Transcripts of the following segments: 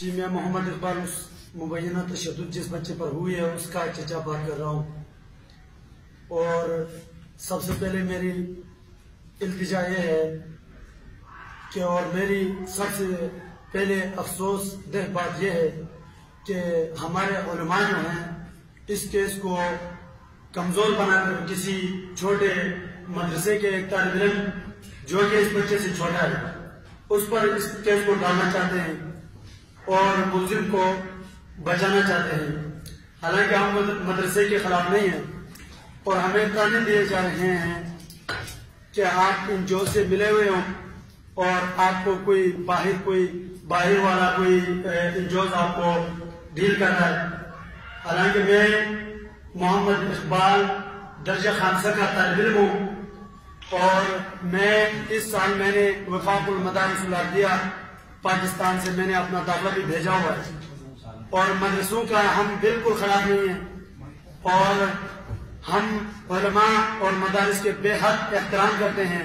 جی میں محمد اقبال اس مبینہ تشدد جس بچے پر ہوئی ہے اس کا چچا بات کر رہا ہوں، اور سب سے پہلے میری التجا یہ ہے کہ اور میری سب سے پہلے افسوس دہ بات یہ ہے کہ ہمارے علماء جو ہیں اس کیس کو کمزور بنا کر کسی چھوٹے مدرسے کے ایک طالب علم جو کہ اس بچے سے چھوٹا ہے اس پر اس کیس کو ڈالنا چاہتے ہیں اور ملزم کو بچانا چاہتے ہیں، حالانکہ ہم مدرسے کے خلاف نہیں ہیں اور ہمیں تانے دیے جا رہے ہیں کہ آپ ان جو سے ملے ہوئے ہوں اور آپ کو کوئی باہر والا کوئی انجوز آپ کو ڈیل کر رہا ہے، حالانکہ میں محمد اقبال درجہ خامسہ کا طالب علم ہوں اور میں اس سال میں نے وفاق المدارس العربیہ پاکستان سے میں نے اپنا داخلہ بھی بھیجا ہوا ہے اور مدرسوں کا ہم بالکل خلاف نہیں ہیں اور ہم علماء اور مدارس کے بے حد احترام کرتے ہیں۔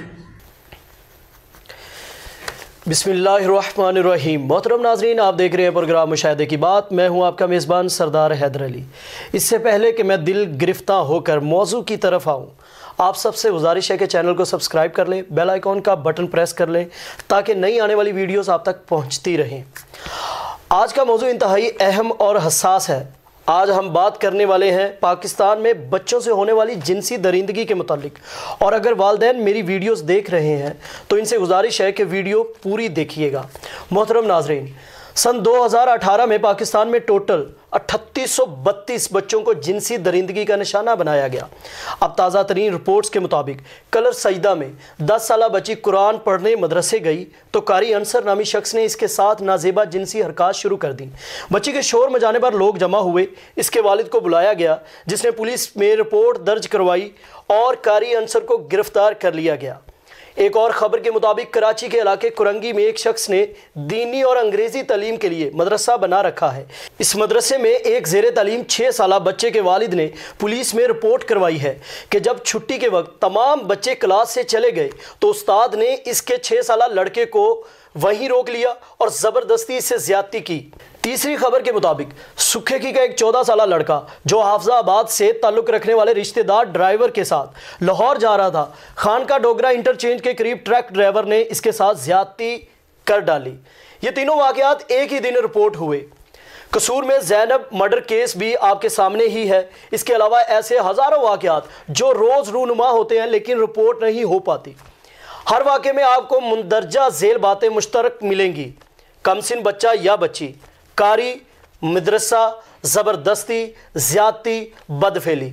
بسم اللہ الرحمن الرحیم۔ محترم ناظرین، آپ دیکھ رہے ہیں پروگرام مشاہدے کی بات، میں ہوں آپ کا میزبان سردار حیدر علی۔ اس سے پہلے کہ میں دل گرفتہ ہو کر موضوع کی طرف آؤں، آپ سب سے گزارش ہے کہ چینل کو سبسکرائب کر لیں، بیل آئیکن کا بٹن پریس کر لیں تاکہ نئی آنے والی ویڈیوز آپ تک پہنچتی رہیں۔ آج کا موضوع انتہائی اہم اور حساس ہے۔ آج ہم بات کرنے والے ہیں پاکستان میں بچوں سے ہونے والی جنسی درندگی کے متعلق، اور اگر والدین میری ویڈیوز دیکھ رہے ہیں تو ان سے گزارش ہے کہ ویڈیو پوری دیکھیے گا۔ محترم ناظرین، سن 2018 میں پاکستان میں ٹوٹل 3832 بچوں کو جنسی درندگی کا نشانہ بنایا گیا۔ اب تازہ ترین رپورٹس کے مطابق کلر سجدہ میں 10 سالہ بچی قرآن پڑھنے مدرسے گئی تو قاری انصر نامی شخص نے اس کے ساتھ نازیبا جنسی حرکات شروع کر دیں۔ بچی کے شور مچانے پر لوگ جمع ہوئے، اس کے والد کو بلایا گیا جس نے پولیس میں رپورٹ درج کروائی اور قاری انصر کو گرفتار کر لیا گیا۔ ایک اور خبر کے مطابق کراچی کے علاقے کرنگی میں ایک شخص نے دینی اور انگریزی تعلیم کے لیے مدرسہ بنا رکھا ہے۔ اس مدرسے میں ایک زیر تعلیم 6 سالہ بچے کے والد نے پولیس میں رپورٹ کروائی ہے کہ جب چھٹی کے وقت تمام بچے کلاس سے چلے گئے تو استاد نے اس کے 6 سالہ لڑکے کو وہیں روک لیا اور زبردستی سے زیادتی کی۔ تیسری خبر کے مطابق سکھیکی کا ایک 14 سالہ لڑکا جو حافظہ آباد سے تعلق رکھنے والے رشتہ دار ڈرائیور کے ساتھ لاہور جا رہا تھا، خانقاہ ڈوگرہ انٹرچینج کے قریب ٹرک ڈرائیور نے اس کے ساتھ زیادتی کر ڈالی۔ یہ تینوں واقعات ایک ہی دن رپورٹ ہوئے۔ قصور میں زینب مرڈر کیس بھی آپ کے سامنے ہی ہے۔ اس کے علاوہ ایسے ہزاروں واقعات جو روز رونما ہوتے ہیں لیکن رپورٹ نہیں ہو پاتی۔ ہر واقعے میں آپ کو مندرجہ ذیل باتیں مشترک ملیں گی: کم سن بچہ یا بچی، قاری، مدرسہ، زبردستی، زیادتی، بدفعلی۔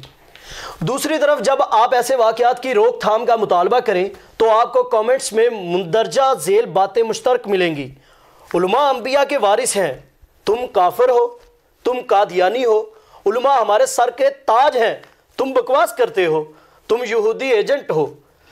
دوسری طرف جب آپ ایسے واقعات کی روک تھام کا مطالبہ کریں تو آپ کو کامنٹس میں مندرجہ ذیل باتیں مشترک ملیں گی: علماء انبیاء کے وارث ہیں، تم کافر ہو، تم قادیانی ہو، علماء ہمارے سر کے تاج ہیں، تم بکواس کرتے ہو، تم یہودی ایجنٹ ہو،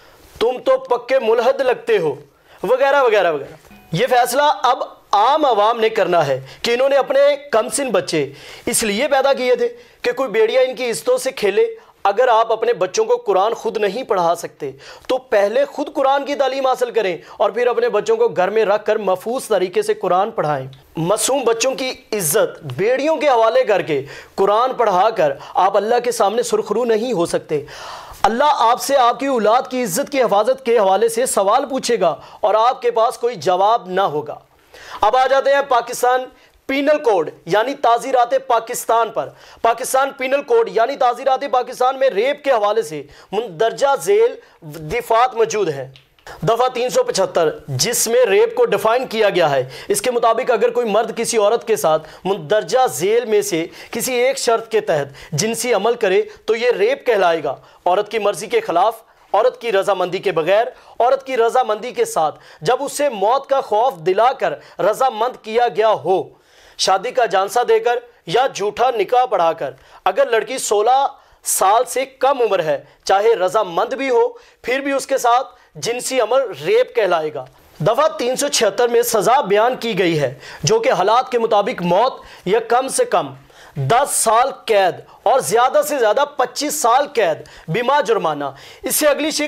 تم تو پکے ملحد لگتے ہو، وغیرہ وغیرہ وغیرہ۔ یہ فیصلہ اب عام عوام نے کرنا ہے کہ انہوں نے اپنے کم سن بچے اس لیے پیدا کیے تھے کہ کوئی بیڑیا ان کی عزتوں سے کھیلے۔ اگر آپ اپنے بچوں کو قرآن خود نہیں پڑھا سکتے تو پہلے خود قرآن کی تعلیم حاصل کریں اور پھر اپنے بچوں کو گھر میں رکھ کر محفوظ طریقے سے قرآن پڑھائیں۔ معصوم بچوں کی عزت بیڑیوں کے حوالے کر کے قرآن پڑھا کر آپ اللہ کے سامنے سرخرو نہیں ہو سکتے۔ اللہ آپ سے آپ کی اولاد کی عزت کی حفاظت کے حوالے سے سوال پوچھے گا اور آپ کے پاس کوئی جواب نہ ہوگا۔ اب آ جاتے ہیں پاکستان پینل کوڈ یعنی تعزیرات پاکستان پر۔ پاکستان پینل کوڈ یعنی تعزیرات پاکستان میں ریپ کے حوالے سے مندرجہ ذیل دفعات موجود ہیں۔ دفعہ 375 جس میں ریپ کو ڈیفائن کیا گیا ہے، اس کے مطابق اگر کوئی مرد کسی عورت کے ساتھ مندرجہ ذیل میں سے کسی ایک شرط کے تحت جنسی عمل کرے تو یہ ریپ کہلائے گا۔ عورت کی مرضی کے خلاف، عورت کی رضامندی کے بغیر، عورت کی رضامندی کے ساتھ، جب اسے موت کا خوف دلا کر رضامند کیا گیا ہو، شادی کا جانسہ دے کر یا جھوٹا نکاح پڑھا کر۔ اگر لڑکی 16 سال سے کم عمر ہے، چاہے رضامند بھی ہو، پھر بھی اس کے ساتھ جنسی عمل ریپ کہلائے گا۔ دفعہ 376 میں سزا بیان کی گئی ہے جو کہ حالات کے مطابق موت یا کم سے کم 10 سال قید اور زیادہ سے زیادہ 25 سال قید بما جرمانہ۔ اس سے اگلی شک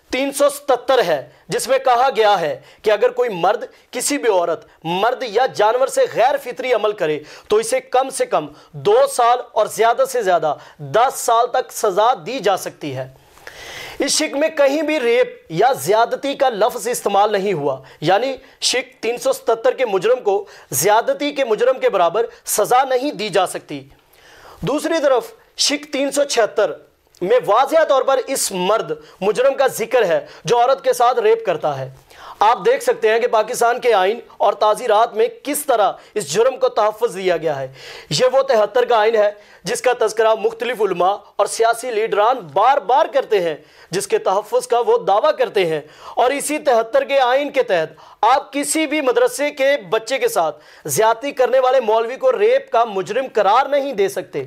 377 ہے, جس میں کہا گیا ہے کہ اگر کوئی مرد کسی بھی عورت, مرد یا جانور سے غیر فطری عمل کرے تو اسے کم سے کم 2 سال اور زیادہ سے زیادہ 10 سال تک سزا دی جا سکتی ہے۔ اس شک میں کہیں بھی ریپ یا زیادتی کا لفظ استعمال نہیں ہوا، یعنی شک 377 کے مجرم کو زیادتی کے مجرم کے برابر سزا نہیں دی جا سکتی۔ دوسری طرف شک 376 میں واضح طور پر اس مرد مجرم کا ذکر ہے جو عورت کے ساتھ ریپ کرتا ہے۔ آپ دیکھ سکتے ہیں کہ پاکستان کے آئین اور تعزیرات میں کس طرح اس جرم کو تحفظ دیا گیا ہے۔ یہ وہ 73 کا آئین ہے جس کا تذکرہ مختلف علماء اور سیاسی لیڈران بار بار کرتے ہیں، جس کے تحفظ کا وہ دعویٰ کرتے ہیں، اور اسی 73 کے آئین کے تحت آپ کسی بھی مدرسے کے بچے کے ساتھ زیادتی کرنے والے مولوی کو ریپ کا مجرم قرار نہیں دے سکتے۔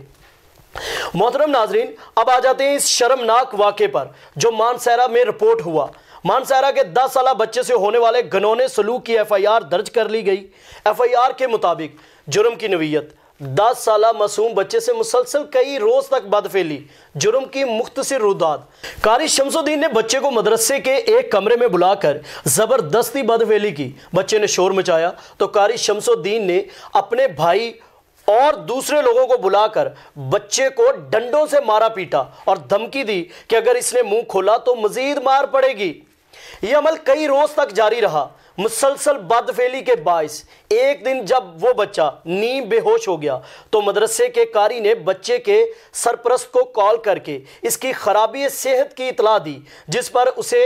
محترم ناظرین، اب آ جاتے ہیں اس شرمناک واقعے پر جو مانسہرہ میں رپورٹ ہوا۔ مانسہرہ کے 10 سالہ بچے سے ہونے والے گھنونے سلوک کی FIR درج کر لی گئی۔ FIR کے مطابق جرم کی نوعیت 10 سالہ معصوم بچے سے مسلسل کئی روز تک بدفعلی، جرم کی مختصر رودات۔ قاری شمس الدین نے بچے کو مدرسے کے ایک کمرے میں بلا کر زبردستی بدفعلی کی۔ بچے نے شور مچایا تو قاری شمس الدین نے اپنے بھائی اور دوسرے لوگوں کو بلا کر بچے کو ڈنڈوں سے مارا پیٹا اور دھمکی دی کہ اگر اس نے منہ کھولا تو مزید مار پڑے گی۔ یہ عمل کئی روز تک جاری رہا۔ مسلسل بدفعلی کے باعث ایک دن جب وہ بچہ نیم بے ہوش ہو گیا تو مدرسے کے قاری نے بچے کے سرپرست کو کال کر کے اس کی خرابی صحت کی اطلاع دی، جس پر اسے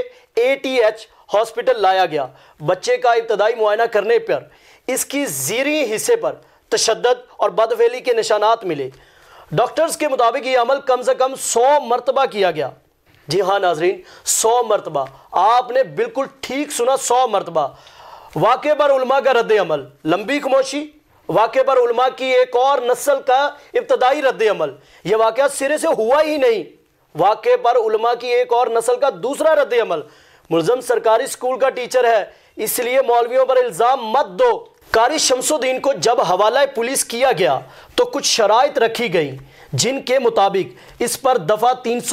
ATH ہاسپٹل لایا گیا۔ بچے کا ابتدائی معائنہ کرنے پر اس کی زیریں حصے پر تشدد اور بدفعلی کے نشانات ملے۔ ڈاکٹرز کے مطابق یہ عمل کم سے کم 100 مرتبہ کیا گیا۔ جی ہاں ناظرین، 100 مرتبہ، آپ نے بالکل ٹھیک سنا، 100 مرتبہ۔ واقعے پر علماء کا رد عمل، لمبی خاموشی۔ واقعے پر علماء کی ایک اور نسل کا ابتدائی رد عمل، یہ واقعہ سرے سے ہوا ہی نہیں۔ واقعے پر علماء کی ایک اور نسل کا دوسرا رد عمل، ملزم سرکاری اسکول کا ٹیچر ہے، اس لیے مولویوں پر الزام مت دو۔ قاری شمس الدین کو جب حوالہ پولیس کیا گیا تو کچھ شرائط رکھی گئیں جن کے مطابق اس پر دفعہ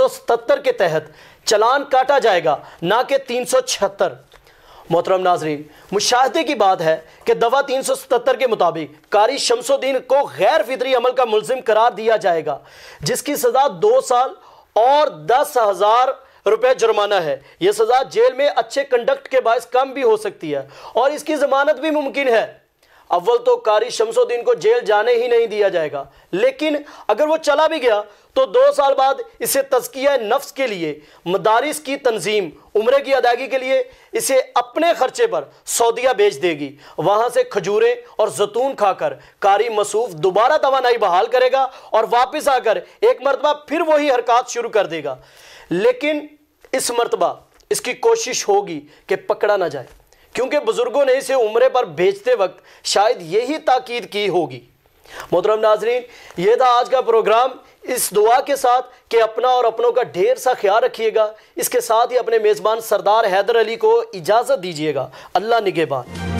377 کے تحت چلان کاٹا جائے گا، نہ کہ 376۔ محترم ناظرین، مشاہدے کی بات ہے کہ دفعہ 377 کے مطابق قاری شمس الدین کو غیر فطری عمل کا ملزم قرار دیا جائے گا، جس کی سزا 2 سال اور 10,000 روپے جرمانہ ہے۔ یہ سزا جیل میں اچھے کنڈکٹ کے باعث کم بھی ہو سکتی ہے اور اس کی ضمانت بھی ممکن ہے۔ اول تو قاری شمس الدین کو جیل جانے ہی نہیں دیا جائے گا، لیکن اگر وہ چلا بھی گیا تو 2 سال بعد اسے تزکیہ نفس کے لیے، مدارس کی تنظیم، عمرے کی ادائیگی کے لیے اسے اپنے خرچے پر سعودیہ بھیج دے گی۔ وہاں سے کھجوریں اور زیتون کھا کر قاری مصوف دوبارہ توانائی بحال کرے گا اور واپس آ کر ایک مرتبہ پھر وہی حرکات شروع کر دے گا، لیکن اس مرتبہ اس کی کوشش ہوگی کہ پکڑا نہ جائے، کیونکہ بزرگوں نے اسے عمرے پر بھیجتے وقت شاید یہی تاکید کی ہوگی۔ محترم ناظرین، یہ تھا آج کا پروگرام، اس دعا کے ساتھ کہ اپنا اور اپنوں کا ڈھیر سا خیال رکھیے گا۔ اس کے ساتھ ہی اپنے میزبان سردار حیدر علی کو اجازت دیجیے گا۔ اللہ نگہبان۔